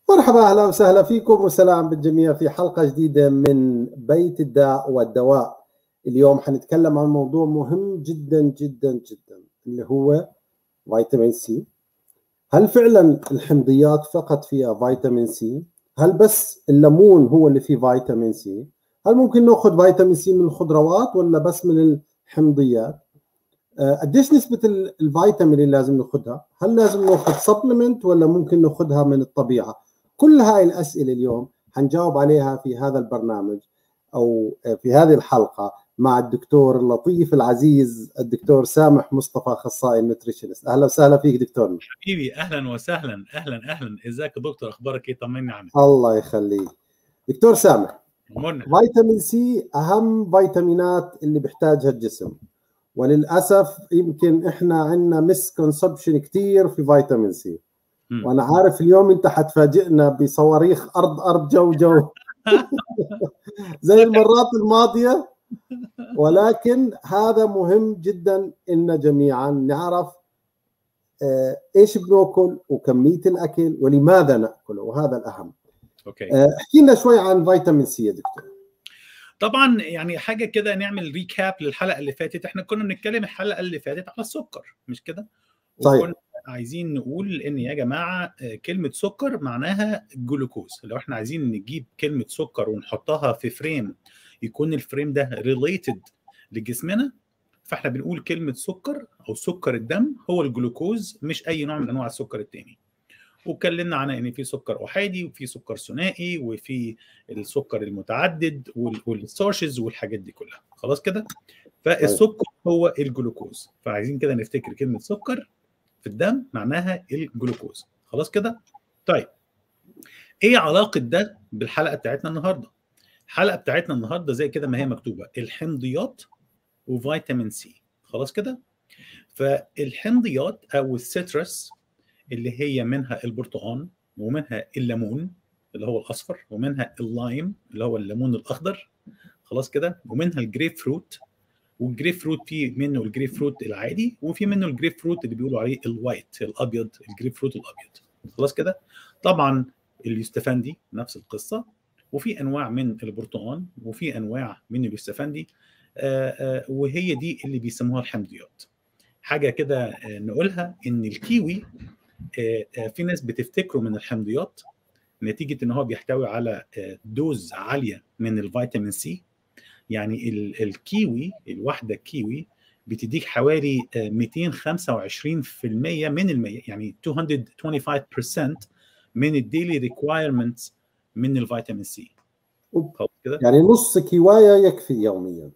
مرحبا، أهلا وسهلا فيكم وسلام بالجميع في حلقة جديدة من بيت الداء والدواء. اليوم حنتكلم عن موضوع مهم جدا جدا جدا اللي هو فيتامين سي. هل فعلا الحمضيات فقط فيها فيتامين سي؟ هل بس الليمون هو اللي فيه فيتامين سي؟ هل ممكن ناخذ فيتامين سي من الخضروات ولا بس من الحمضيات؟ قديش نسبة الفيتامين اللي لازم ناخذها؟ هل لازم ناخذ سبلمنت ولا ممكن ناخذها من الطبيعة؟ كل هاي الأسئلة اليوم حنجاوب عليها في هذا البرنامج أو في هذه الحلقة مع الدكتور اللطيف العزيز الدكتور سامح مصطفى، أخصائي النوتريشنست. أهلا وسهلا فيك دكتور. حبيبي اهلا وسهلا، اهلا ازيك يا دكتور، اخبارك ايه؟ طمني عنك. الله يخليك دكتور سامح. أمورنا. فيتامين سي أهم فيتامينات اللي بيحتاجها الجسم، وللأسف يمكن إحنا عندنا مسكونسبشن كتير في فيتامين سي. وانا عارف اليوم انت حتفاجئنا بصواريخ ارض جو زي المرات الماضيه، ولكن هذا مهم جدا ان جميعا نعرف ايش بناكل وكميه الاكل ولماذا ناكله، وهذا الاهم. اوكي، احكي لنا شوي عن فيتامين سي يا دكتور. طبعا يعني حاجه كده نعمل ريكاب للحلقه اللي فاتت. احنا كنا بنتكلم الحلقه اللي فاتت على السكر، مش كده؟ صحيح. وكنا عايزين نقول ان يا جماعه كلمه سكر معناها جلوكوز. لو احنا عايزين نجيب كلمه سكر ونحطها في فريم يكون الفريم ده ريليتد لجسمنا، فاحنا بنقول كلمه سكر او سكر الدم هو الجلوكوز، مش اي نوع من انواع السكر التاني. واتكلمنا عن ان في سكر احادي وفي سكر ثنائي وفي السكر المتعدد والستارشز والحاجات دي كلها. خلاص كده؟ فالسكر هو الجلوكوز، فعايزين كده نفتكر كلمه سكر في الدم معناها الجلوكوز. خلاص كده؟ طيب ايه علاقه ده بالحلقه بتاعتنا النهارده؟ الحلقه بتاعتنا النهارده زي كده ما هي مكتوبه، الحمضيات وفيتامين سي. خلاص كده؟ فالحمضيات او السيترس اللي هي منها البرتقال ومنها الليمون اللي هو الاصفر ومنها اللايم اللي هو الليمون الاخضر. خلاص كده؟ ومنها الجريب فروت، والجريب فروت في منه الجريب فروت العادي وفي منه الجريب فروت اللي بيقولوا عليه الوايت الابيض، الجريب فروت الابيض. خلاص كده؟ طبعا اليوستفندي نفس القصه، وفي انواع من البرتقال وفي انواع من اليوستفندي، وهي دي اللي بيسموها الحمضيات. حاجه كده نقولها ان الكيوي في ناس بتفتكره من الحمضيات نتيجه ان هو بيحتوي على دوز عاليه من الفيتامين سي. يعني الكيوي، الواحده كيوي بتديك حوالي 225% من المية، يعني 225% من الديلي ريكوايرمنتس من الفيتامين سي. يعني نص كيوايه يكفي يوميا.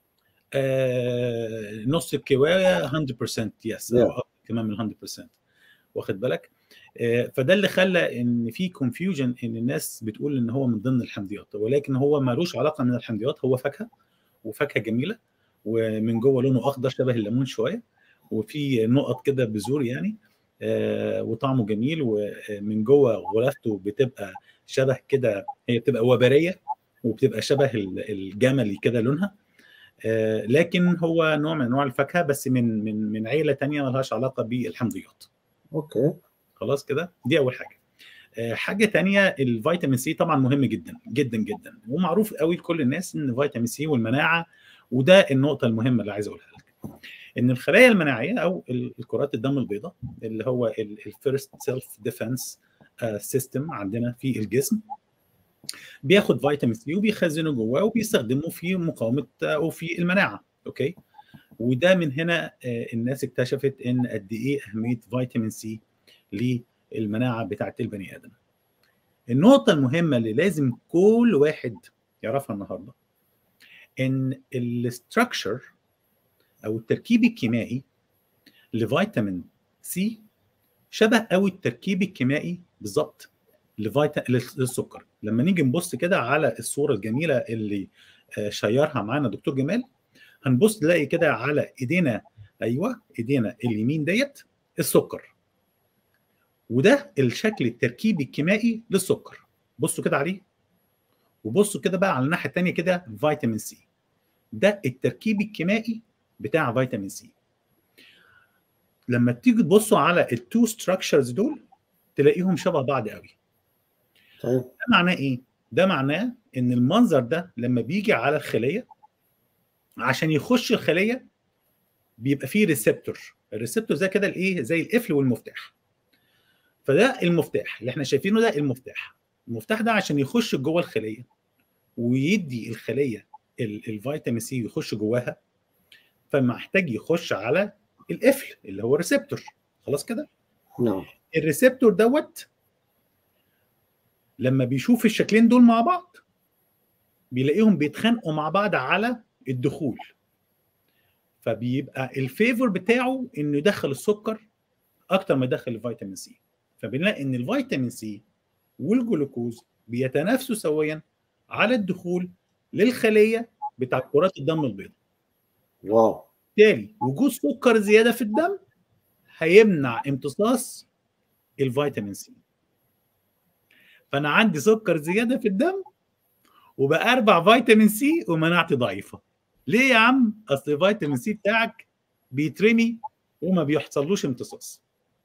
نص الكيوايه 100% يس، او كمان من 100%. واخد بالك؟ فده اللي خلى ان في كونفيوجن ان الناس بتقول ان هو من ضمن الحمضيات، ولكن هو مالوش علاقه من الحمضيات. هو فاكهه، وفاكهه جميله، ومن جوه لونه اخضر شبه الليمون شويه، وفي نقط كده بذور يعني، وطعمه جميل، ومن جوه غلافته بتبقى شبه كده، هي بتبقى وبريه وبتبقى شبه الجملي كده لونها. لكن هو نوع من انواع الفاكهه، بس من عيله ثانيه ما لهاش علاقه بالحمضيات. اوكي خلاص كده؟ دي اول حاجه. حاجه تانية، الفيتامين سي طبعا مهم جدا جدا جدا، ومعروف قوي لكل الناس ان فيتامين سي والمناعه. وده النقطه المهمه اللي عايز اقولها لك، ان الخلايا المناعيه او الكرات الدم البيضاء اللي هو الفيرست سيلف ديفense سيستم عندنا في الجسم، بياخد فيتامين سي وبيخزنه جواه وبيستخدمه في مقاومه وفي المناعه. اوكي؟ وده من هنا الناس اكتشفت ان قد ايه اهميه فيتامين سي للمناعه بتاعت البني ادم. النقطه المهمه اللي لازم كل واحد يعرفها النهارده ان الاستراكشر او التركيب الكيميائي لفيتامين سي شبه قوي التركيب الكيميائي بالظبط للسكر. لما نيجي نبص كده على الصوره الجميله اللي شيرها معانا دكتور جمال، هنبص نلاقي كده على ايدينا، ايوه ايدينا اليمين ديت السكر، وده الشكل التركيبي الكيميائي للسكر. بصوا كده عليه، وبصوا كده بقى على الناحيه الثانيه كده فيتامين سي، ده التركيب الكيميائي بتاع فيتامين سي. لما تيجي تبصوا على التو ستراكشرز دول تلاقيهم شبه بعض قوي. صحيح. ده معناه ايه؟ ده معناه ان المنظر ده لما بيجي على الخليه عشان يخش الخليه بيبقى فيه ريسبتور. الريسبتور زي كده الايه، زي القفل والمفتاح. فده المفتاح اللي احنا شايفينه، ده المفتاح ده عشان يخش جوه الخليه ويدي الخليه الفيتامين سي يخش جواها، فمحتاج يخش على القفل اللي هو الريسبتور. خلاص كده. نعم. الريسبتور دوت لما بيشوف الشكلين دول مع بعض بيلاقيهم بيتخانقوا مع بعض على الدخول، فبيبقى الفيفور بتاعه انه يدخل السكر اكتر ما يدخل الفيتامين سي. فبنلاقي ان الفيتامين سي والجلوكوز بيتنافسوا سويا على الدخول للخليه بتاع كرات الدم البيضاء. واو. بالتالي وجود سكر زياده في الدم هيمنع امتصاص الفيتامين سي. فانا عندي سكر زياده في الدم وبقى 4 فيتامين سي ومناعتي ضعيفه. ليه يا عم؟ اصل الفيتامين سي بتاعك بيترمي وما بيحصلوش امتصاص.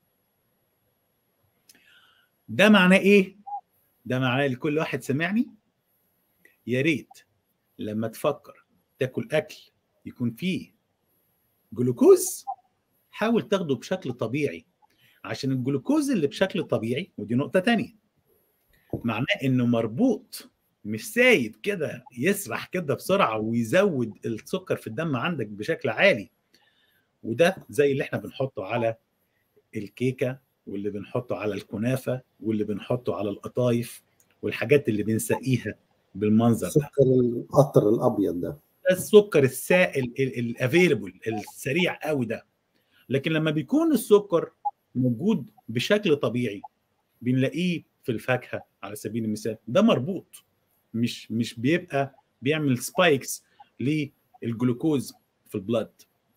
ده معناه ايه؟ ده معناه لكل واحد سمعني، يا ريت لما تفكر تاكل اكل يكون فيه جلوكوز حاول تاخده بشكل طبيعي، عشان الجلوكوز اللي بشكل طبيعي، ودي نقطة تانية، معناه انه مربوط مش سايب كده يسرح كده بسرعة ويزود السكر في الدم عندك بشكل عالي. وده زي اللي احنا بنحطه على الكيكة واللي بنحطه على الكنافة واللي بنحطه على القطايف والحاجات اللي بنسقيها بالمنظر ده. سكر القطر الابيض ده السكر السائل الافيلبل السريع قوي ده. لكن لما بيكون السكر موجود بشكل طبيعي بنلاقيه في الفاكهه على سبيل المثال، ده مربوط، مش بيبقى بيعمل سبايكس للجلوكوز في البلد.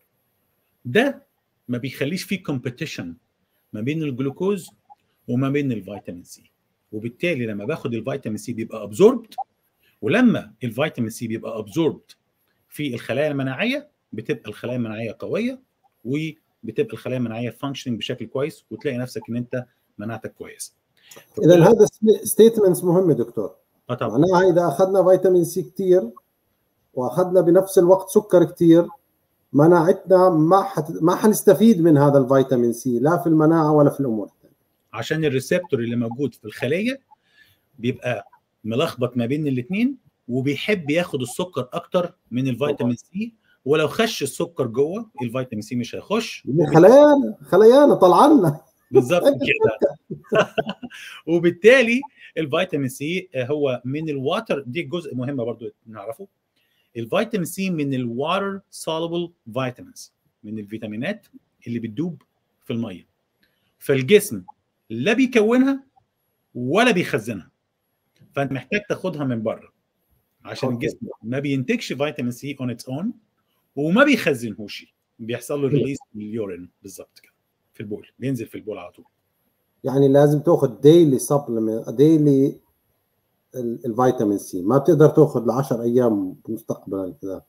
ده ما بيخليش فيه كومبيتيشن ما بين الجلوكوز وما بين الفيتامين سي. وبالتالي لما باخد الفيتامين سي بيبقى ابزوربد، ولما الفيتامين سي بيبقى ابزوربد في الخلايا المناعيه بتبقى الخلايا المناعيه قويه وبتبقى الخلايا المناعيه فانكشننج بشكل كويس وتلاقي نفسك ان انت مناعتك كويسه. اذا هذا ستيتمنتس مهمه دكتور. طبعا معناها اذا اخذنا فيتامين سي كثير واخذنا بنفس الوقت سكر كثير مناعتنا ما حنستفيد من هذا الفيتامين سي لا في المناعه ولا في الامور الثانيه، عشان الريسبتور اللي موجود في الخليه بيبقى ملخبط ما بين الاثنين وبيحب ياخد السكر اكتر من الفيتامين سي، ولو خش السكر جوه الفيتامين سي مش هيخش. خليانا طلعنا بالظبط كده. وبالتالي الفيتامين سي هو من الواتر، دي جزء مهم برضو نعرفه. الفيتامين سي من الواتر سولوبل فيتامينز، من الفيتامينات اللي بتدوب في الميه، فالجسم لا بيكونها ولا بيخزنها، فانت محتاج تاخدها من بره عشان الجسم ما بينتجش فيتامين سي اون اتس اون وما بيخزنهوش، بيحصل له ريليس باليورين بالظبط كده في البول، بينزل في البول على طول. يعني لازم تاخذ ديلي سبلمنت ديلي الفيتامين سي، ما بتقدر تاخذ ل10 ايام مستقبلا كده.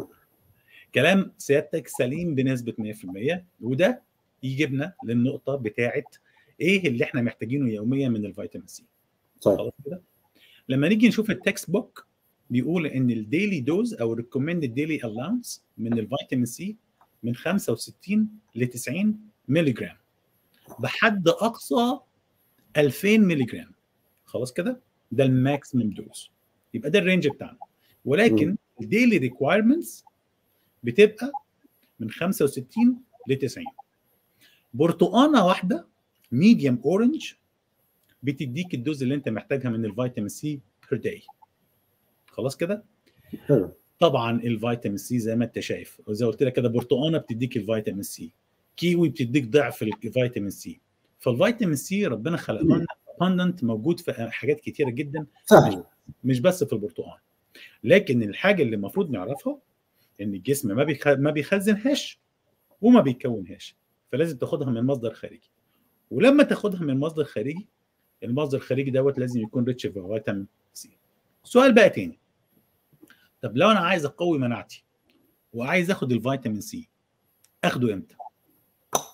كلام سيادتك سليم بنسبه 100%. وده يجيبنا للنقطه بتاعه ايه اللي احنا محتاجينه يوميا من الفيتامين سي. خلاص كده. لما نيجي نشوف التكست بوك بيقول ان الديلي دوز او ريكومندد ديلي الاونس من الفيتامين سي من 65 ل 90 مللي جرام، بحد اقصى 2000 مللي جرام. خلاص كده، ده الماكسيمم دوز، يبقى ده الرينج بتاعنا. ولكن الديلي ريكوايرمنتس بتبقى من 65 ل 90. برتقانه واحده ميديوم اورنج بتديك الدوز اللي انت محتاجها من الفيتامين سي بير داي. خلاص كده. طبعا الفيتامين سي زي ما انت شايف وزي قلت لك كده، برتقانه بتديك الفيتامين سي، كيوي بتديك ضعف الفيتامين سي. فالفيتامين سي ربنا خلقه لنا اباندنت، موجود في حاجات كتيره جدا، مش بس في البرتقال. لكن الحاجه اللي المفروض نعرفها ان الجسم ما بيخزنهاش وما بيكونهاش، فلازم تاخدها من مصدر خارجي. ولما تاخدها من مصدر خارجي، المصدر الخارجي دوت لازم يكون ريتش في فيتامين سي. سؤال بقى تاني، طب لو انا عايز اقوي مناعتي وعايز اخد الفيتامين سي، اخده امتى؟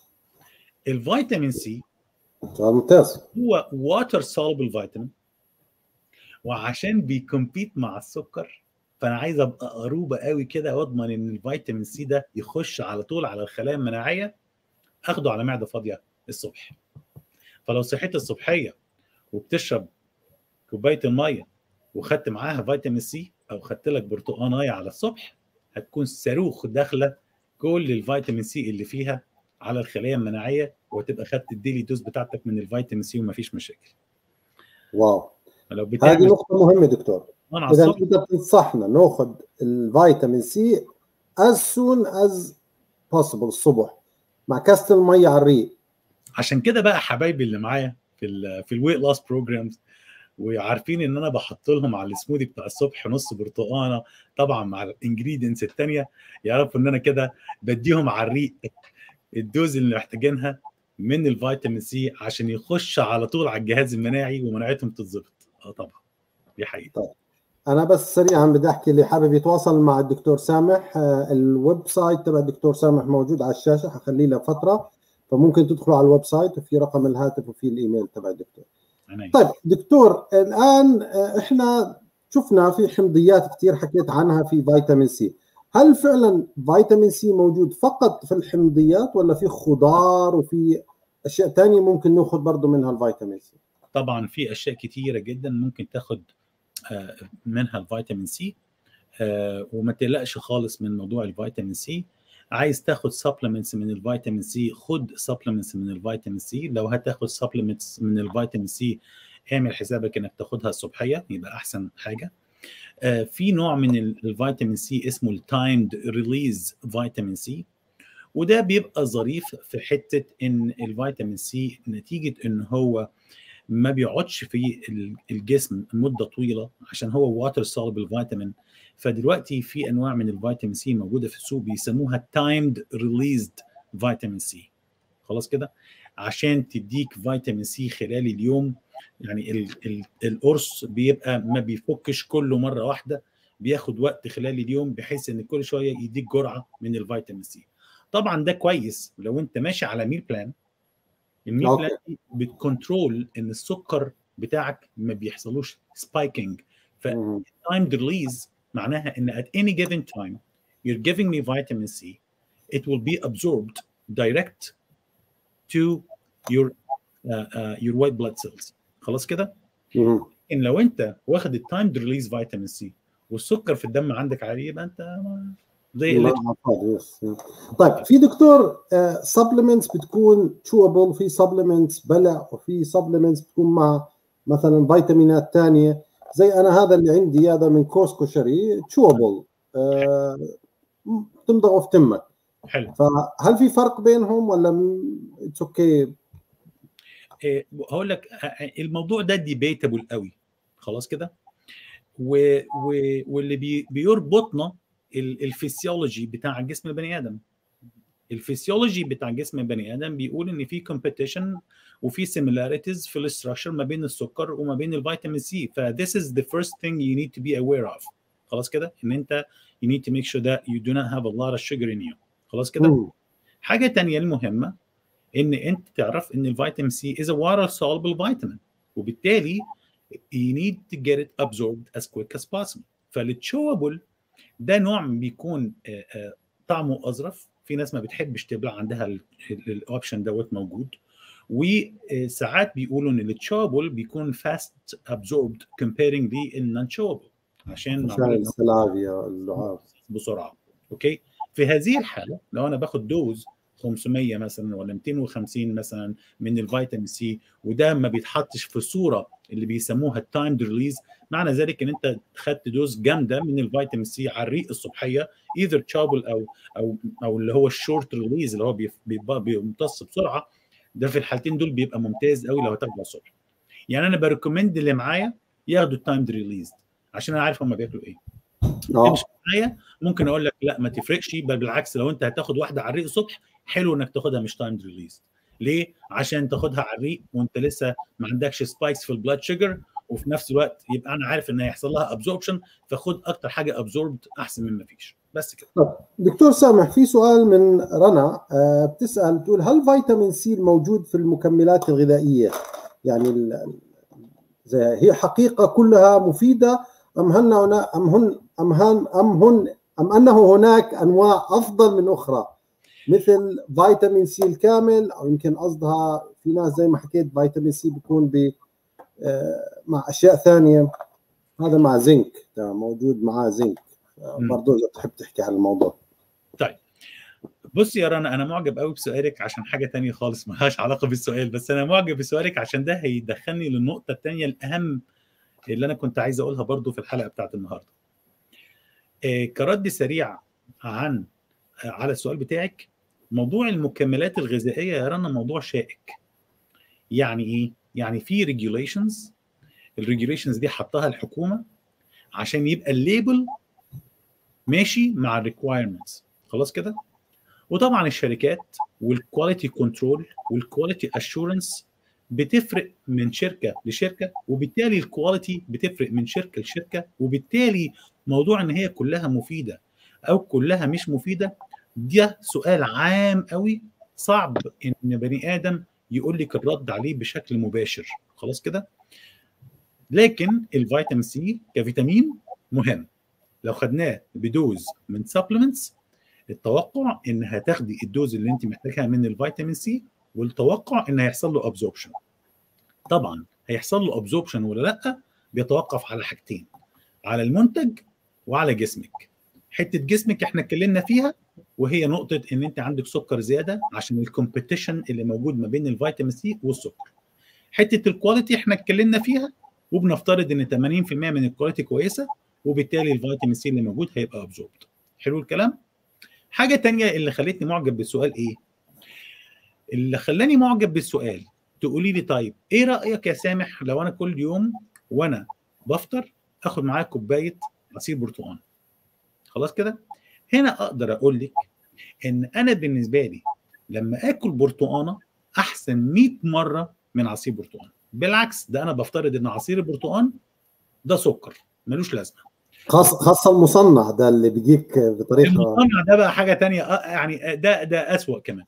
الفيتامين سي ممتاز، هو واتر سولوبل فيتامين وعشان بيكمبيت مع السكر، فانا عايز ابقى قروبه قوي كده واضمن ان الفيتامين سي ده يخش على طول على الخلايا المناعيه، اخده على معده فاضيه الصبح. فلو صحيت الصبحيه وبتشرب كوبايه الميه وخدت معاها فيتامين سي، او خدت لك برتقانايه على الصبح، هتكون صاروخ داخله كل الفيتامين سي اللي فيها على الخلايا المناعيه، وتبقى خدت الديلي دوز بتاعتك من الفيتامين سي ومفيش مشاكل. واو، لو هذه بتعمل نقطة مهمة دكتور. على إذا الصبح، أنت بتنصحنا ناخذ الفيتامين سي as soon as possible الصبح مع كاسة المية على الريق. عشان كده بقى حبايبي اللي معايا في الويت لاس بروجرامز، وعارفين ان انا بحط لهم على السموذي بتاع الصبح نص برتقانه طبعا مع الانجريدينتس الثانيه، يعرفوا ان انا كده بديهم على الريق الدوز اللي محتاجينها من الفيتامين سي عشان يخش على طول على الجهاز المناعي ومناعتهم تتظبط. طبعا دي حقيقه. طيب أنا بس سريعا بدي أحكي اللي حابب يتواصل مع الدكتور سامح، الويب سايت تبع الدكتور سامح موجود على الشاشة، حخليه لفترة، فممكن تدخلوا على الويب سايت وفي رقم الهاتف وفي الإيميل تبع الدكتور. طيب دكتور، الآن إحنا شفنا في حمضيات كثير حكيت عنها في فيتامين سي، هل فعلا فيتامين سي موجود فقط في الحمضيات ولا في خضار وفي أشياء تانية ممكن ناخذ برضه منها الفيتامين سي؟ طبعا في أشياء كثيرة جدا ممكن تاخد منها الفيتامين سي، وما تقلقش خالص من موضوع الفيتامين سي. عايز تاخد سبلمنتس من الفيتامين سي، خد سبلمنتس من الفيتامين سي. لو هتاخد سبلمنتس من الفيتامين سي اعمل حسابك انك تاخدها الصبحيه، يبقى احسن حاجه. في نوع من الفيتامين سي اسمه التايمد ريليز فيتامين سي، وده بيبقى ظريف في حته ان الفيتامين سي نتيجه ان هو ما بيقعدش في الجسم مده طويله عشان هو واتر سولبل فيتامين. فدلوقتي في انواع من الفيتامين سي موجوده في السوق بيسموها تايمد ريليزد فيتامين سي. خلاص كده، عشان تديك فيتامين سي خلال اليوم. يعني القرص بيبقى ما بيفكش كله مره واحده، بياخد وقت خلال اليوم بحيث ان كل شويه يديك جرعه من الفيتامين سي. طبعا ده كويس لو انت ماشي على ميل بلان. الميل بلان دي بتكنترول ان السكر بتاعك ما بيحصلوش سبايكينج. فتايم ريليز معناها ان at any given time you're giving me vitamin C, it will be absorbed direct to your white blood cells. خلاص كده. ان لو انت واخد التايم ريليز فيتامين سي والسكر في الدم عندك عالي، يبقى انت زي اللي طيب في دكتور سبلمنتس بتكون تشوبل، في سبلمنتس بلع، وفي سبلمنتس بتكون مع مثلا فيتامينات ثانيه، زي انا هذا اللي عندي هذا من كوسكو شري تشوبل، تمضغه في تمك. حلو. فهل في فرق بينهم ولا اتس اوكي؟ هقول لك الموضوع ده ديبيتابل قوي. خلاص كده. واللي بيربطنا الفسيولوجي بتاع جسم البني ادم. الفسيولوجي بتاع جسم البني ادم بيقول ان في كومبيتيشن وفي سيميلاريتيز في الاستراكشر ما بين السكر وما بين الفيتامين سي. ف this is the first thing you need to be aware of. خلاص كده، ان انت you need to make sure that you do not have a lot of sugar in you. خلاص كده. حاجه ثانيه المهمه ان انت تعرف ان الفيتامين سي is a water soluble vitamin، وبالتالي you need to get it absorbed as quick as possible. فالتشوبل ده نوع بيكون طعمه اظرف، في ناس ما بتحبش تبلع، عندها الاوبشن دوت موجود. وساعات بيقولوا ان التشوبل بيكون fast absorbed comparing للنون تشوبل عشان السلافيا اللعاب بسرعه. اوكي. في هذه الحاله لو انا باخد دوز 500 مثلا ولا 250 مثلا من الفيتامين سي، وده ما بيتحطش في صوره اللي بيسموها التايمد ريليز، معنى ذلك ان انت خدت دوز جامده من الفيتامين سي على الريق الصبحيه، ايذر تشابل او اللي هو الشورت ريليز اللي هو بيمتص بسرعه. ده في الحالتين دول بيبقى ممتاز قوي لو هتاخده الصبح. يعني انا بريكومند اللي معايا ياخدوا التايمد ريليز عشان انا عارف هم بياكلوا ايه. مش معايا ممكن اقول لك لا ما تفرقش، بل بالعكس لو انت هتاخد واحده على الريق الصبح حلو انك تاخدها مش تايمد ريليز. ليه؟ عشان تاخدها على الريق وانت لسه ما عندكش سبايكس في البلاد شوجر، وفي نفس الوقت يبقى انا عارف ان هيحصل لها ابزوربشن، فخد اكتر حاجه ابزوربد احسن من ما فيش. بس كده. طب دكتور سامح، في سؤال من رنا بتسال بتقول هل فيتامين سي الموجود في المكملات الغذائيه، يعني هي حقيقة كلها مفيدة أم أنه هناك أنواع أفضل من أخرى مثل فيتامين سي الكامل، أو يمكن قصدها في ناس زي ما حكيت فيتامين سي بيكون مع أشياء ثانية، هذا مع زنك موجود معاه زنك برضو إذا تحب تحكي عن الموضوع. طيب بص يا رنا، انا معجب قوي بسؤالك عشان حاجه تانية خالص ملهاش علاقه بالسؤال، بس انا معجب بسؤالك عشان ده هيدخلني للنقطه الثانيه الاهم اللي انا كنت عايز اقولها برضو في الحلقه بتاعت النهارده. كرد سريع على السؤال بتاعك، موضوع المكملات الغذائيه يا رنا موضوع شائك. يعني ايه؟ يعني في ريجوليشنز، الريجوليشنز دي حطها الحكومه عشان يبقى الليبل ماشي مع الريكوايرمنتس، خلاص كده. وطبعا الشركات والكواليتي كنترول والكواليتي اشورنس بتفرق من شركه لشركه، وبالتالي الكواليتي بتفرق من شركه لشركه، وبالتالي موضوع ان هي كلها مفيده او كلها مش مفيده ده سؤال عام قوي، صعب ان بني ادم يقول لك الرد عليه بشكل مباشر، خلاص كده. لكن الفيتامين سي كفيتامين مهم، لو خدناه بدوز من سبلمنتس التوقع ان هتاخدي الدوز اللي انت محتاجها من الفيتامين سي، والتوقع ان هيحصل له ابزوربشن. طبعا هيحصل له ابزوربشن ولا لا بيتوقف على حاجتين، على المنتج وعلى جسمك. حته جسمك احنا اتكلمنا فيها، وهي نقطه ان انت عندك سكر زياده عشان الكومبيتيشن اللي موجود ما بين الفيتامين سي والسكر. حته الكواليتي احنا اتكلمنا فيها، وبنفترض ان 80% من الكواليتي كويسه، وبالتالي الفيتامين سي اللي موجود هيبقى ابزوربد. حلو الكلام. حاجه تانية اللي خلتني معجب بالسؤال ايه؟ اللي خلاني معجب بالسؤال تقولي لي طيب ايه رايك يا سامح لو انا كل يوم وانا بفطر اخد معايا كوبايه عصير برتقال، خلاص كده. هنا اقدر اقول لك ان انا بالنسبه لي لما اكل برتقانه احسن 100 مره من عصير برتقال. بالعكس، ده انا بفترض ان عصير البرتقال ده سكر ملوش لازمه، خاصة المصنع ده اللي بيجيك بطريقة، المصنع ده بقى حاجه تانية يعني ده اسوأ كمان.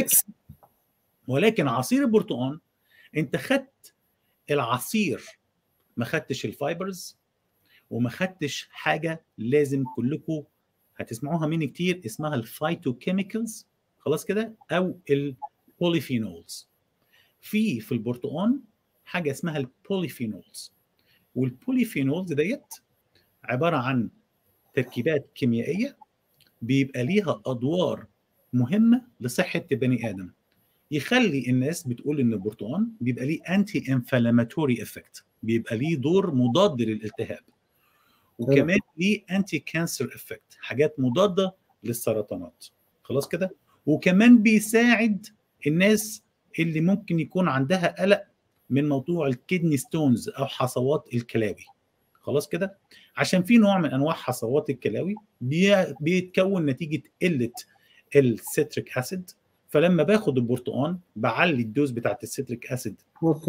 ولكن عصير البرتقال انت خدت العصير، ما خدتش الفايبرز، وما خدتش حاجه لازم كلكم هتسمعوها مني كتير اسمها الفايتوكيميكالز، خلاص كده، او البوليفينولز. في البرتقال حاجه اسمها البوليفينولز، والبوليفينولز ديت عباره عن تركيبات كيميائيه بيبقى ليها ادوار مهمه لصحه البني ادم. يخلي الناس بتقول ان البرتقال بيبقى ليه انتي انفلاماتوري افكت، بيبقى ليه دور مضاد للالتهاب، وكمان ليه انتي كانسر افكت، حاجات مضاده للسرطانات، خلاص كده. وكمان بيساعد الناس اللي ممكن يكون عندها قلق من موضوع الكدني ستونز او حصوات الكلاوي، خلاص كده. عشان في نوع من انواع حصوات الكلاوي بيتكون نتيجه قله السيتريك اسيد، فلما باخد البرتقال بعلي الدوز بتاعت السيتريك اسيد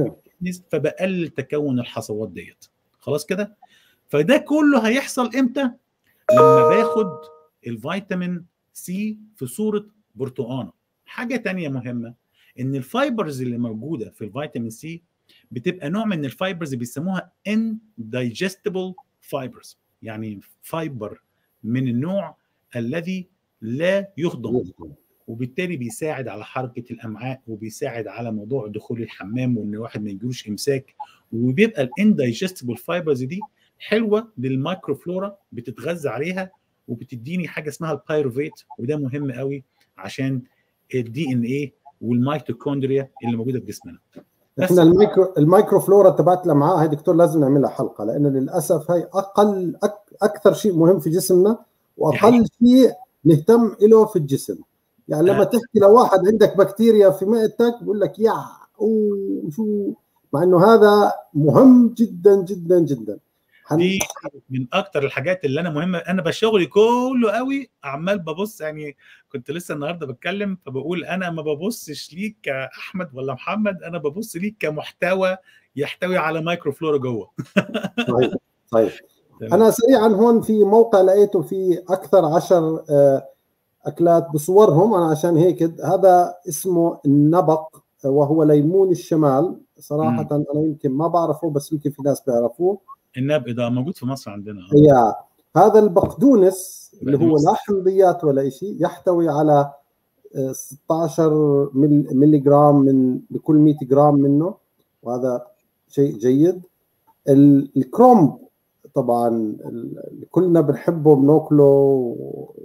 فبقلل تكون الحصوات ديت، خلاص كده. فده كله هيحصل امتى؟ لما باخد الفيتامين سي في صورة برتقانة. حاجة تانية مهمة ان الفايبرز اللي موجودة في الفيتامين سي بتبقى نوع من الفايبرز بيسموها indigestible fibers، يعني فايبر من النوع الذي لا يهضم، وبالتالي بيساعد على حركة الأمعاء، وبيساعد على موضوع دخول الحمام وإن الواحد ما يجيلوش إمساك. وبيبقى الانdaigestible فايبرز دي حلوة للمايكروفلورا، بتتغذى عليها وبتديني حاجة اسمها البايروفيت، وده مهم قوي عشان الدي ان ايه والميتوكوندريا اللي موجودة في جسمنا. احنا المايكروفلورا تبعت الامعاء هاي دكتور لازم نعملها حلقة، لأن للأسف هاي أكثر شيء مهم في جسمنا، وأقل شيء نهتم له في الجسم. يعني لما تحكي لواحد عندك بكتيريا في معدتك بقول لك يا وشو، مع انه هذا مهم جدا جدا جدا. دي من اكتر الحاجات اللي انا مهمه. انا بشغلي كله قوي عمال ببص، يعني كنت لسه النهارده بتكلم فبقول انا ما ببصش ليك كاحمد ولا محمد، انا ببص ليك كمحتوى يحتوي على مايكروفلورا جوه. صحيح صحيح. انا سريعا هون في موقع لقيته فيه اكثر 10 أكلات بصورهم، أنا عشان هيك هذا اسمه النبق، وهو ليمون الشمال صراحه انا يمكن ما بعرفه، بس يمكن في ناس بيعرفوه. النبق ده موجود في مصر عندنا. يا هذا البقدونس اللي هو لا حمضيات ولا شيء، يحتوي على 16 ملي جرام من لكل 100 جرام منه، وهذا شيء جيد. الكرومب طبعا كلنا بنحبه بناكله،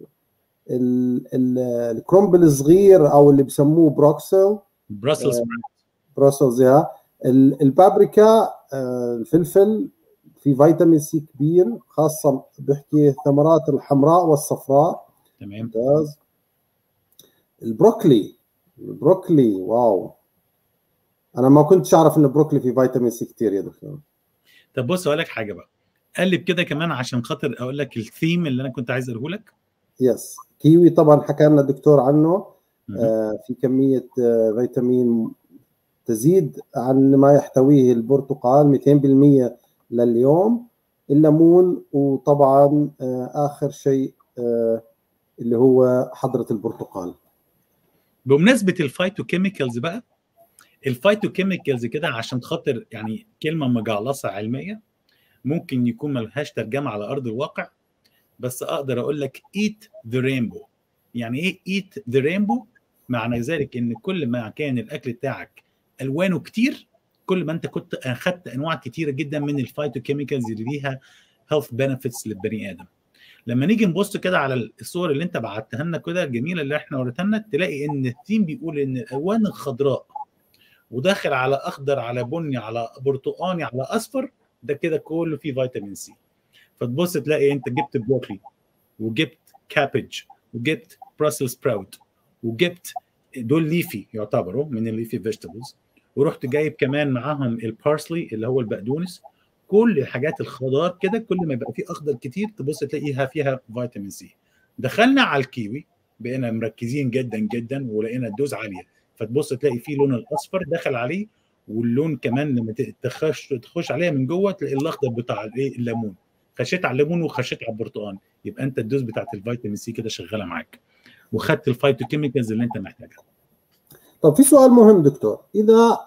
الكرومب الصغير او اللي بسموه بروسلز يا البابريكا، الفلفل في فيتامين سي كبير، خاصه بحكي الثمرات الحمراء والصفراء. تمام. ممتاز. البروكلي واو، انا ما كنتش اعرف ان البروكلي فيه فيتامين سي كتير يا دكتور. طب بص اقول لك حاجه بقى، قلب كده كمان عشان خاطر اقول لك الثيم اللي انا كنت عايز اقوله لك. يس، كيوي طبعا حكى لنا الدكتور عنه. في كميه فيتامين تزيد عن ما يحتويه البرتقال 200% لليوم. الليمون، وطبعا اخر شيء اللي هو حضره البرتقال. بمناسبه الفايتوكيميكالز بقى، الفايتوكيميكالز كده عشان خاطر يعني كلمه مجعلصه علميه ممكن يكون ملهاش ترجمه على ارض الواقع، بس اقدر اقول لك eat the rainbow. يعني ايه eat the rainbow؟ معنى ذلك ان كل ما كان الاكل بتاعك الوانه كتير، كل ما انت كنت اخذت انواع كتيره جدا من الفايتوكيميكالز اللي ليها health benefits للبني ادم. لما نيجي نبص كده على الصور اللي انت بعتها لنا كده الجميله اللي احنا وريتها لنا، تلاقي ان الثيم بيقول ان الالوان الخضراء وداخل على اخضر على بني على برتقاني على اصفر، ده كده كله فيه فيتامين سي. فتبص تلاقي انت جبت بروكلي وجبت كابج وجبت براسل سبراوت وجبت دول ليفي يعتبروا من الليفي فيجيتابلز، ورحت جايب كمان معاهم البارسلي اللي هو البقدونس. كل الحاجات الخضار كده كل ما يبقى فيه اخضر كتير تبص تلاقيها فيها فيتامين سي. دخلنا على الكيوي بقينا مركزين جدا جدا ولقينا الدوز عاليه، فتبص تلاقي فيه لون الاصفر دخل عليه، واللون كمان لما تخش عليها من جوه تلاقي الاخضر بتاع الايه الليمون. خشيت على الليمون وخشيت على البرتقال، يبقى انت الدوز بتاعت الفيتامين سي كده شغاله معاك، وخدت الفايتوكيميكالز اللي انت محتاجها. طب في سؤال مهم دكتور، اذا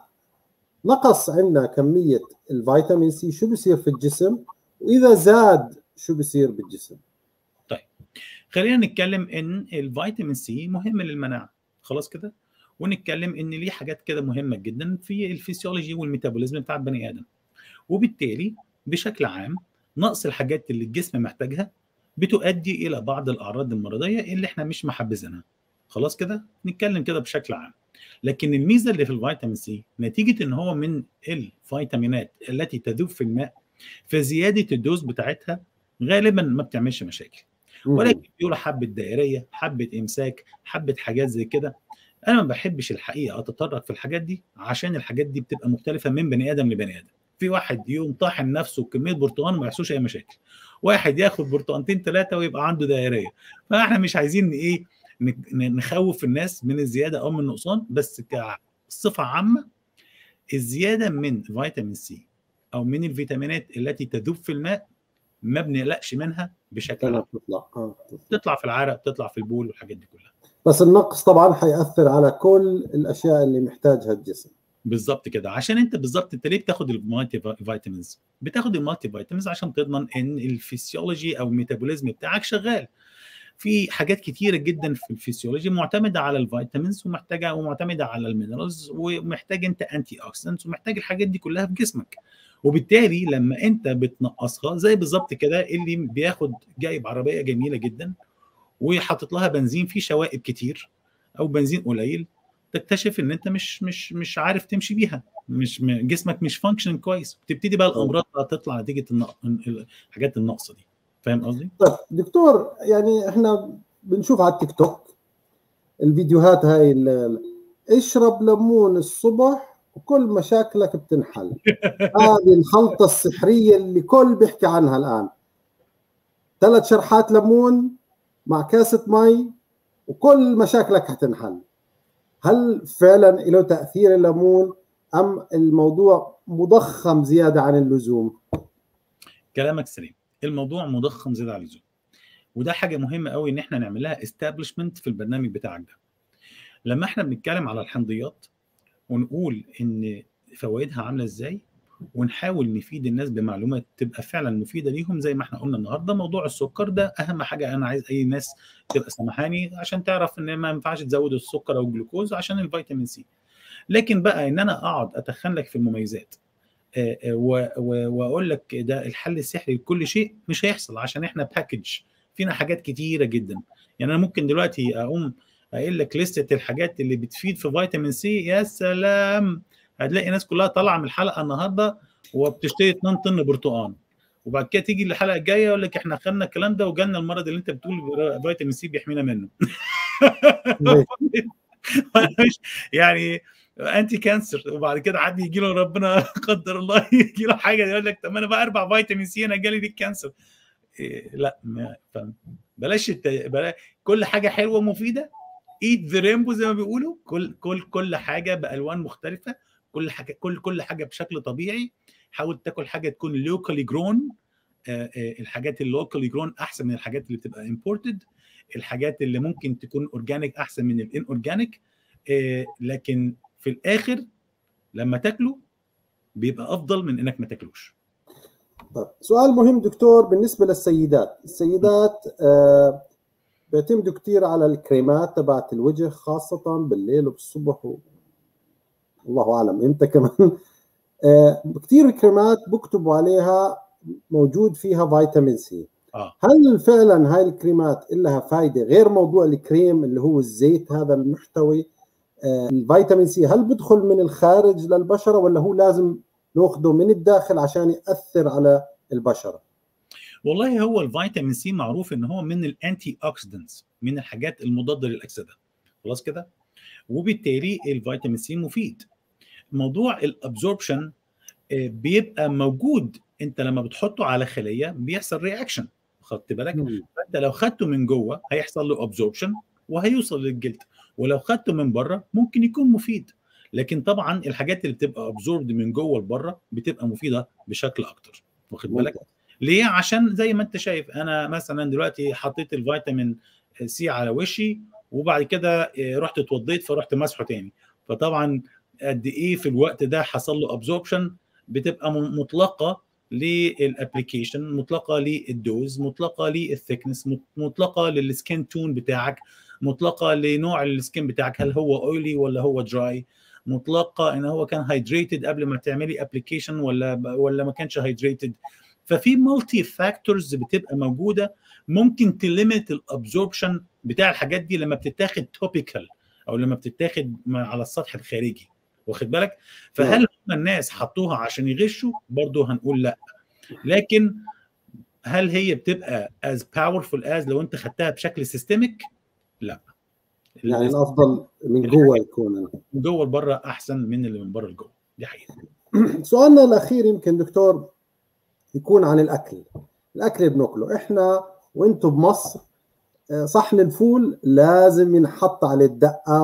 نقص عندنا كميه الفيتامين سي شو بصير في الجسم، واذا زاد شو بصير بالجسم؟ طيب خلينا نتكلم ان الفيتامين سي مهم للمناعه، خلاص كده، ونتكلم ان ليه حاجات كده مهمه جدا في الفسيولوجي والميتابوليزم بتاع البني ادم، وبالتالي بشكل عام نقص الحاجات اللي الجسم محتاجها بتؤدي الى بعض الاعراض المرضيه اللي احنا مش محبذينها. خلاص كده نتكلم كده بشكل عام. لكن الميزه اللي في الفيتامين سي نتيجه ان هو من الفيتامينات التي تذوب في الماء، فزياده الدوز بتاعتها غالبا ما بتعملش مشاكل، ولكن بيقولوا حبه دائريه، حبه امساك، حبه حاجات زي كده. انا ما بحبش الحقيقه اتطرق في الحاجات دي، عشان الحاجات دي بتبقى مختلفه من بني ادم لبني ادم. في واحد يوم طاحن نفسه بكميه برتقان وما يحصلش اي مشاكل، واحد ياخد برتقانتين ثلاثه ويبقى عنده دائريه. فاحنا مش عايزين ايه نخوف الناس من الزياده او من النقصان، بس كصفه عامه الزياده من فيتامين سي او من الفيتامينات التي تذوب في الماء ما بنقلقش منها بشكل عام. تطلع في العرق، تطلع في البول والحاجات دي كلها، بس النقص طبعا حيأثر على كل الاشياء اللي محتاجها الجسم. بالظبط كده. عشان انت بالظبط انت ليه بتاخد المالتي فيتامينز؟ بتاخد المالتي فيتامينز عشان تضمن ان الفسيولوجي او الميتابوليزم بتاعك شغال. في حاجات كتيره جدا في الفسيولوجي معتمده على الفيتامينز ومعتمده على المينرالز، ومحتاج انت انتي اوكسيدنتس، ومحتاج الحاجات دي كلها في جسمك. وبالتالي لما انت بتنقصها زي بالظبط كده اللي بياخد جايب عربيه جميله جدا وحاطط لها بنزين فيه شوائب كتير او بنزين قليل، تكتشف ان انت مش عارف تمشي بيها، مش جسمك مش فانكشن كويس، بتبتدي بقى الامراض تطلع نتيجه الحاجات الناقصه دي. فاهم قصدي؟ طيب دكتور، يعني احنا بنشوف على التيك توك الفيديوهات هاي اشرب ليمون الصبح وكل مشاكلك بتنحل. هذه الخلطة السحرية اللي كل بيحكي عنها الآن. 3 شرحات ليمون مع كاسة مي وكل مشاكلك هتنحل. هل فعلا له تأثير الليمون أم الموضوع مضخم زيادة عن اللزوم؟ كلامك سليم، الموضوع مضخم زيادة عن اللزوم، وده حاجة مهمة قوي ان احنا نعملها استابلشمنت في البرنامج بتاعك ده. لما احنا بنتكلم على الحمضيات ونقول ان فوائدها عامله ازاي، ونحاول نفيد الناس بمعلومات تبقى فعلا مفيده ليهم. زي ما احنا قلنا النهارده موضوع السكر ده اهم حاجه، انا عايز اي ناس تبقى سامحاني عشان تعرف ان ما ينفعش تزود السكر او الجلوكوز عشان الفيتامين سي. لكن بقى ان انا اقعد اتخن لك في المميزات واقول لك ده الحل السحري لكل شيء، مش هيحصل، عشان احنا باكج فينا حاجات كتيره جدا. يعني انا ممكن دلوقتي اقوم قايل لك لستة الحاجات اللي بتفيد في فيتامين سي، يا سلام، هتلاقي الناس كلها طالعه من الحلقه النهارده وبتشتري 2 طن برتقال، وبعد كده تيجي الحلقه الجايه يقول لك احنا خدنا الكلام ده وجالنا المرض اللي انت بتقول فيتامين سي بيحمينا منه. يعني انتي كانسر، وبعد كده حد يجي له ربنا قدر الله يجي له حاجه يقول لك طب انا بقى 4 فيتامين سي انا جالي دي الكانسر. إيه لا بلاش كل حاجه حلوه ومفيده، ايت ذا رينبو زي ما بيقولوا، كل حاجه بالوان مختلفه، كل حاجه بشكل طبيعي. حاول تاكل حاجه تكون لوكالي جرون، الحاجات اللوكالي جرون احسن من الحاجات اللي بتبقى امبورتد، الحاجات اللي ممكن تكون اورجانيك احسن من الان اورجانيك، لكن في الاخر لما تاكله بيبقى افضل من انك ما تاكلوش. طيب سؤال مهم دكتور بالنسبه للسيدات، السيدات بيعتمدوا كثير على الكريمات تبعت الوجه خاصه بالليل وبالصبح الله اعلم امتى كمان. كثير الكريمات بكتبوا عليها موجود فيها فيتامين سي. هل فعلا هاي الكريمات لها فايده غير موضوع الكريم اللي هو الزيت هذا المحتوي الفيتامين سي؟ هل بدخل من الخارج للبشره ولا هو لازم ناخده من الداخل عشان ياثر على البشره؟ والله هو الفيتامين سي معروف ان هو من الانتي اوكسيدنتس، من الحاجات المضاده للاكسده، خلاص كده، وبالتالي الفيتامين سي مفيد. موضوع الابزوربشن بيبقى موجود، انت لما بتحطه على خليه بيحصل رياكشن، خدت بالك؟ فانت لو خدته من جوه هيحصل له ابزوربشن وهيوصل للجلد، ولو خدته من بره ممكن يكون مفيد. لكن طبعا الحاجات اللي بتبقى ابزوربد من جوه لبره بتبقى مفيده بشكل اكتر، واخد بالك؟ ليه؟ عشان زي ما انت شايف انا مثلا دلوقتي حطيت الفيتامين سي على وشي وبعد كده رحت اتوضيت فرحت مسحه تاني، فطبعا قد ايه في الوقت ده حصل له ابزوربشن، بتبقى مطلقه للابلكيشن، مطلقه للدوز، مطلقه للثيكنس، مطلقه للسكين تون بتاعك، مطلقه لنوع السكين بتاعك، هل هو اويلي ولا هو دراي، مطلقه ان هو كان هايدريتد قبل ما تعملي ابلكيشن ولا ما كانش هايدريتد. ففي مالتي فاكتورز بتبقى موجوده ممكن تليميت الابزوربشن بتاع الحاجات دي لما بتتاخد توبيكال او لما بتتاخد على السطح الخارجي، واخد بالك؟ فهل هم الناس حطوها عشان يغشوا؟ برضه هنقول لا. لكن هل هي بتبقى as powerful as لو انت خدتها بشكل سيستميك؟ لا. يعني الافضل من جوه يكون من جوه لبره احسن من اللي من بره لجوه، دي حقيقه. سؤالنا الاخير يمكن دكتور يكون عن الاكل اللي بناكله احنا وانتم بمصر. صحن الفول لازم ينحط عليه الدقه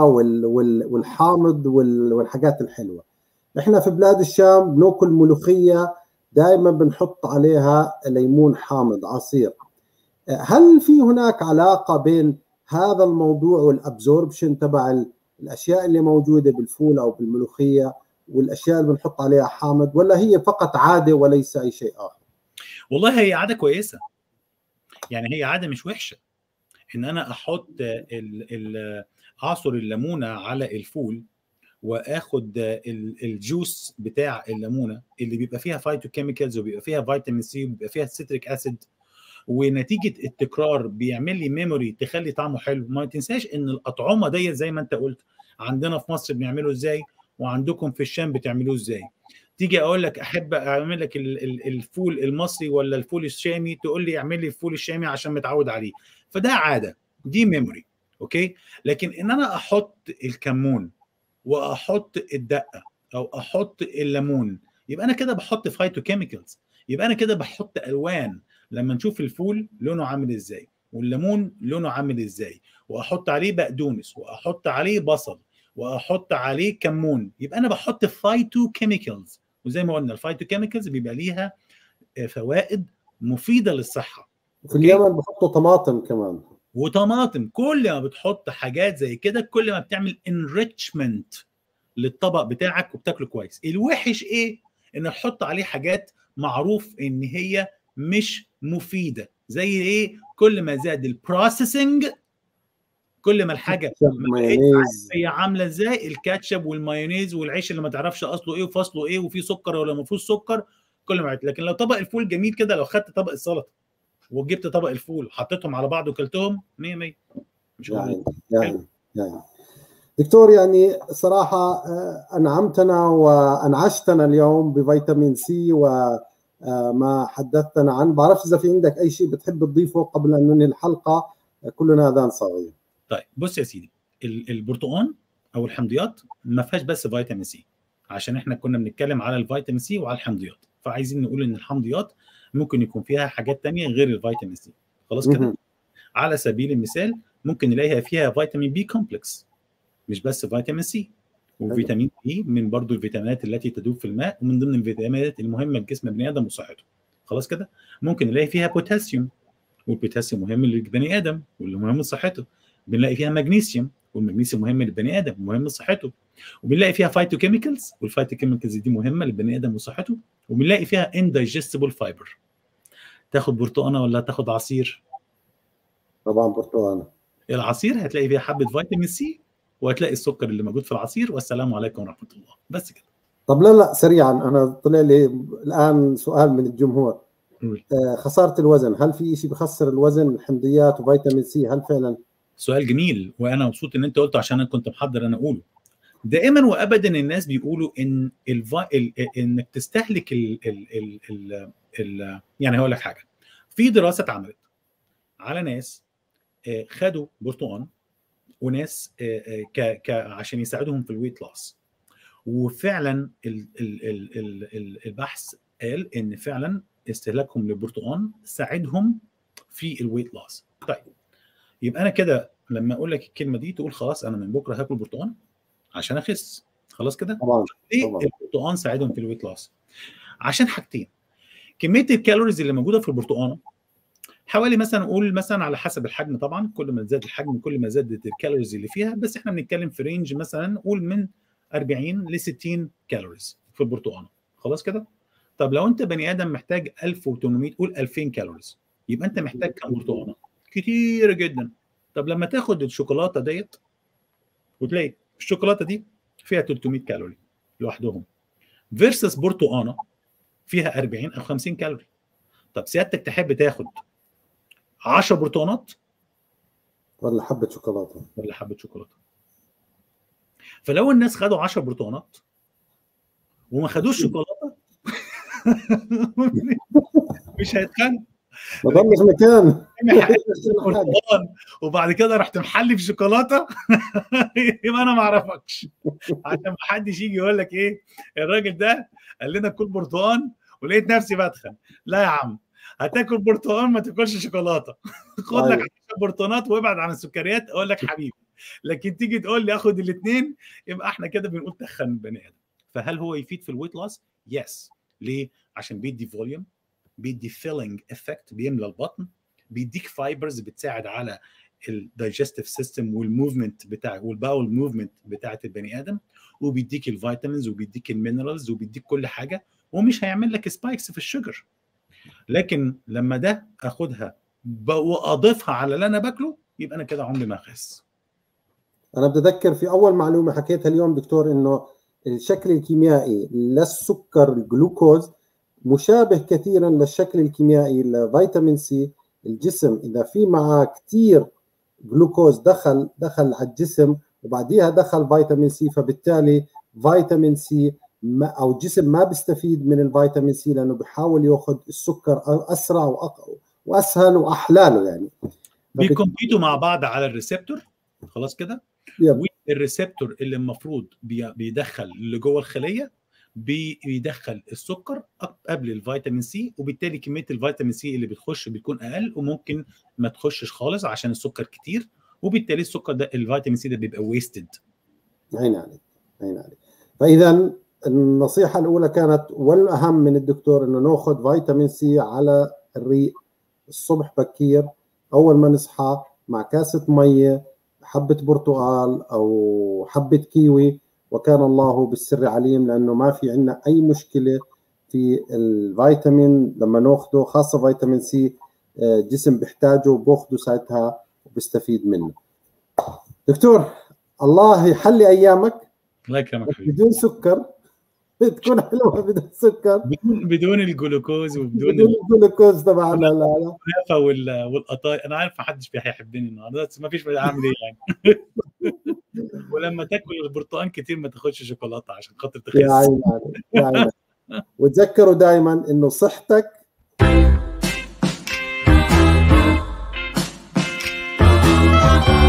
والحامض والحاجات الحلوه. احنا في بلاد الشام بناكل ملوخيه دائما بنحط عليها ليمون حامض عصير. هل في هناك علاقه بين هذا الموضوع والابزوربشن تبع الاشياء اللي موجوده بالفول او بالملوخيه والاشياء اللي بنحط عليها حامض، ولا هي فقط عاده وليس اي شيء اخر؟ والله هي عاده كويسه، يعني هي عاده مش وحشه ان انا احط اعصر الليمونه على الفول واخد الجوس بتاع الليمونه اللي بيبقى فيها فايتو كيميكالز وبيبقى فيها فيتامين سي وبيبقى فيها سيتريك اسيد، ونتيجه التكرار بيعمل لي ميموري تخلي طعمه حلو. ما تنساش ان الاطعمه دي زي ما انت قلت عندنا في مصر بنعمله ازاي وعندكم في الشام بتعملوه ازاي. تيجي اقول لك احب اعمل لك الفول المصري ولا الفول الشامي، تقول لي اعمل لي الفول الشامي عشان متعود عليه، فده عاده، دي ميموري، اوكي. لكن ان انا احط الكمون واحط الدقه او احط الليمون يبقى انا كده بحط فايتو كيميكالز، يبقى انا كده بحط الوان. لما نشوف الفول لونه عامل ازاي والليمون لونه عامل ازاي، واحط عليه بقدونس واحط عليه بصل واحط عليه كمون، يبقى انا بحط فايتو كيميكالز. وزي ما قلنا الفايتو كيميكالز بيبقى ليها فوائد مفيده للصحه. في اليمن بحطوا طماطم كمان وطماطم. كل ما بتحط حاجات زي كده كل ما بتعمل انريتشمنت للطبق بتاعك وبتاكله كويس. الوحش ايه؟ ان تحط عليه حاجات معروف ان هي مش مفيده، زي ايه؟ كل ما زاد البروسيسنج، كل ما الحاجه ما بقتش مايونيز. هي عامله ازاي، الكاتشب والمايونيز والعيش اللي ما تعرفش اصله ايه وفصله ايه وفيه سكر ولا ما فيهوش سكر، كل ما عدت. لكن لو طبق الفول جميل كده، لو خدت طبق السلطه وجبت طبق الفول حطيتهم على بعض وكلتهم 100 100. مش هقول يعني دكتور، يعني صراحة أنعمتنا وأنعشتنا اليوم بفيتامين سي وما حدثتنا عنه. بعرف إذا في عندك أي شيء بتحب تضيفه قبل أن ننهي الحلقة، كلنا أذان صغير. طيب بص يا سيدي، البرتقال أو الحمضيات ما فيهاش بس فيتامين سي، عشان احنا كنا بنتكلم على الفيتامين سي وعلى الحمضيات، فعايزين نقول إن الحمضيات ممكن يكون فيها حاجات تانية غير الفيتامين سي. خلاص كده؟ على سبيل المثال ممكن نلاقيها فيها فيتامين بي كومبلكس، مش بس فيتامين سي. وفيتامين بي من برضو الفيتامينات التي تدوب في الماء، ومن ضمن الفيتامينات المهمه لجسم البني ادم وصحته. خلاص كده؟ ممكن نلاقي فيها بوتاسيوم، والبوتاسيوم مهم للبني ادم واللي مهم لصحته. بنلاقي فيها مغنيسيوم، والمغنيسيوم مهم للبني ادم ومهم لصحته. وبنلاقي فيها فايتوكيميكالز، والفايتوكيميكالز دي مهمه للبني ادم وصحته. وبنلاقي فيها اندايجستبل فايبر. تاخد برتقانه ولا تاخد عصير؟ طبعا برتقانه. العصير هتلاقي فيها حبه فيتامين سي، وهتلاقي السكر اللي موجود في العصير. والسلام عليكم ورحمه الله. بس كده. طب لا سريعا، انا طلع لي الان سؤال من الجمهور. خساره الوزن، هل في شيء بخسر الوزن؟ الحمضيات وفيتامين سي، هل فعلا؟ سؤال جميل، وانا مبسوط ان انت قلته عشان انا كنت محضر انا اقوله. دائما وابدا الناس بيقولوا ان انك تستهلك يعني هقول لك حاجه. في دراسه اتعملت على ناس خدوا برتقان، وناس عشان يساعدهم في الويت لوس. وفعلا البحث قال ان فعلا استهلاكهم للبرتقان ساعدهم في الويت لوس. طيب يبقى انا كده لما اقول لك الكلمه دي تقول خلاص انا من بكره هاكل برتقان عشان اخس. خلاص كده؟ طبعا. ليه البرتقان ساعدهم في الويت لوس؟ عشان حاجتين. كميه الكالوريز اللي موجوده في البرتقانه حوالي مثلا نقول مثلا على حسب الحجم، طبعا كل ما زاد الحجم كل ما زادت الكالوريز اللي فيها، بس احنا بنتكلم في رينج مثلا نقول من 40 ل 60 كالوريز في البرتقانه. خلاص كده؟ طب لو انت بني ادم محتاج 1800 قول 2000 كالوريز، يبقى انت محتاج كام برتقانه؟ كتير جدا. طب لما تاخد الشوكولاته ديت وتلاقي الشوكولاته دي فيها 300 كالوري لوحدهم، فيرسس برتقانه فيها 40 او 50 كالوري. طب سيادتك تحب تاخد 10 برتقانات ولا حبه شوكولاته؟ ولا حبه شوكولاته؟ فلو الناس خدوا 10 برتقانات وما خدوش شوكولاته مش هيتخانقوا. ما ضلش مكان. برتقان وبعد كده رحت محلي في شوكولاته يبقى انا ما اعرفكش، عشان ما حدش يجي يقول لك ايه الراجل ده قال لنا كل برتقان ولقيت نفسي بتخن. لا يا عم، هتاكل برتقان ما تاكلش شوكولاته. خد لك 10 برتقانات وابعد عن السكريات، اقول لك حبيبي. لكن تيجي تقول لي اخد الاثنين، يبقى احنا كده بنقول تخن البني ادم. فهل هو يفيد في الويت لوس؟ يس. ليه؟ عشان بيدي فوليوم، بيدي فيلينج افكت، بيملى البطن، بيديك فايبرز بتساعد على الدايجستيف سيستم والموفمنت بتاع والباول موفمنت بتاعت البني ادم، وبيديك الفيتامينز وبيديك المينرالز وبيديك كل حاجه، ومش هيعمل لك سبايكس في الشجر. لكن لما ده اخدها واضيفها على اللي انا باكله، يبقى انا كده عمري ما اخس. انا بتذكر في اول معلومه حكيتها اليوم دكتور، انه الشكل الكيميائي للسكر الجلوكوز مشابه كثيرا للشكل الكيميائي لفيتامين سي. الجسم اذا في معه كثير جلوكوز دخل على الجسم وبعديها دخل فيتامين سي، فبالتالي فيتامين سي او الجسم ما بيستفيد من الفيتامين سي، لانه بيحاول ياخذ السكر اسرع واسهل واحلاله يعني. بيكمبيتوا مع بعض على الريسبتور. خلاص كده؟ والريسبتور اللي المفروض بيدخل اللي جوه الخليه بيدخل السكر قبل الفيتامين سي، وبالتالي كميه الفيتامين سي اللي بتخش بتكون اقل، وممكن ما تخشش خالص عشان السكر كتير، وبالتالي السكر ده الفيتامين سي ده بيبقى ويستد. عين عليك، عين عليك. فاذا النصيحه الاولى كانت والاهم من الدكتور انه ناخذ فيتامين سي على الريق الصبح بكير اول ما نصحى، مع كاسه ميه، حبه برتقال او حبه كيوي، وكان الله بالسر عليم، لأنه ما في عندنا أي مشكلة في الفيتامين لما ناخده، خاصة فيتامين سي جسم بيحتاجه وباخده ساعتها وبيستفيد منه. دكتور الله يحلي أيامك. الله يكرمك حبيبي. بدون سكر تكون حلوة، بدون سكر، بدون الجلوكوز وبدون الجلوكوز طبعا. لا الكنافه والقطايف. انا عارف ما حدش هيحبني النهارده، بس ما فيش اعمل ايه يعني. ولما تاكل البرتقال كتير ما تاخدش شوكولاته عشان خاطر تخس. يا عيني يا عيني. وتذكروا دائما انه صحتك